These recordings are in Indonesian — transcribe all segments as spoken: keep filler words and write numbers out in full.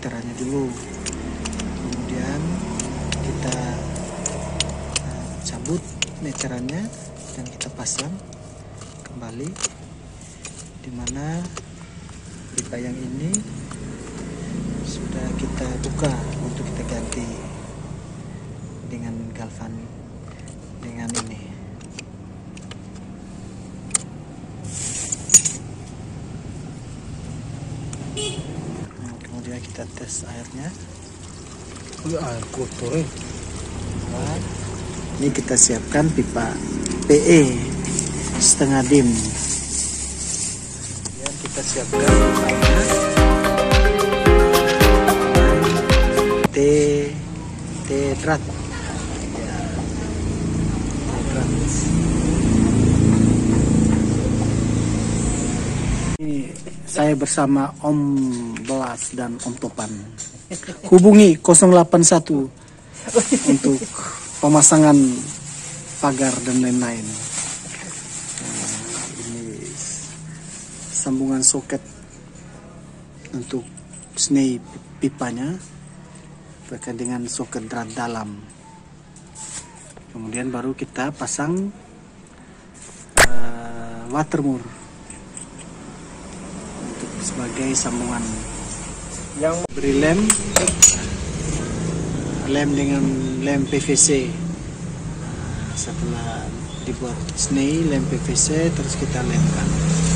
meterannya dulu. Kemudian kita uh, cabut meterannya dan kita pasang kembali, dimana pipa yang ini sudah kita buka untuk kita ganti dengan galvan dengan ini. Nah, kemudian kita tes airnya. Wih, air kotor eh. Nah, ini kita siapkan pipa P E setengah dim. Kemudian kita siapkan pipanya T tetrat. Ya, tetrat. Ini saya bersama Om Belas dan Om Topan. Hubungi nol delapan satu untuk pemasangan pagar dan lain-lain. Nah, ini sambungan soket untuk snei pipanya pakai dengan soket drat dalam. Kemudian baru kita pasang uh, watermur untuk sebagai sambungan. Yang beri lem, lem dengan lem P V C. Nah, setelah dibuat snei lem P V C, terus kita lemkan.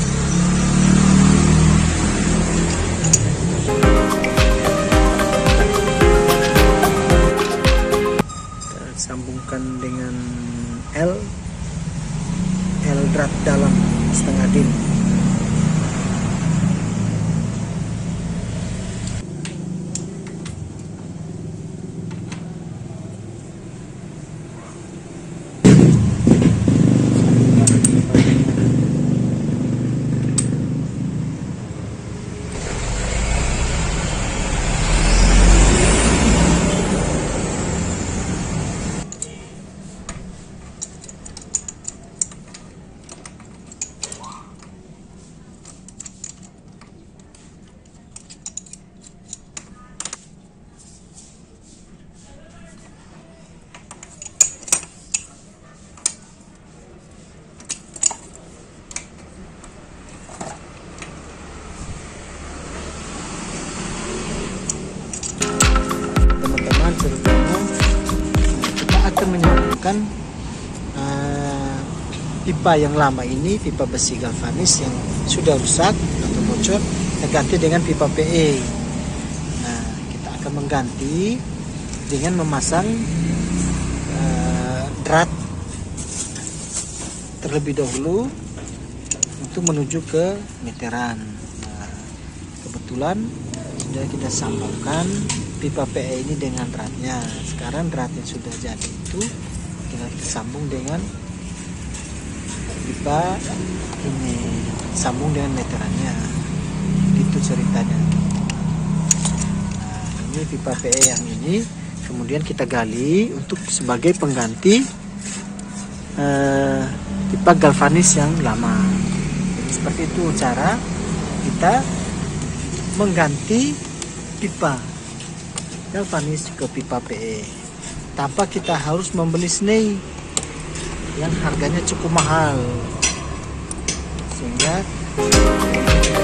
Kita sambungkan dengan L L drat dalam setengah dim. Terutama kita akan menyambungkan uh, pipa yang lama ini, pipa besi galvanis yang sudah rusak atau bocor, kita ganti dengan pipa P E. Nah, kita akan mengganti dengan memasang uh, drat terlebih dahulu untuk menuju ke meteran. Nah, kebetulan sudah kita sambungkan pipa P E ini dengan dratnya. Sekarang drat yang sudah jadi itu tinggal kita sambung dengan pipa ini, sambung dengan meterannya. Itu ceritanya. Nah, ini pipa P E yang ini kemudian kita gali untuk sebagai pengganti eh, pipa galvanis yang lama. Jadi seperti itu cara kita mengganti pipa galvanis ke pipa P E tanpa kita harus membeli snei yang harganya cukup mahal, sehingga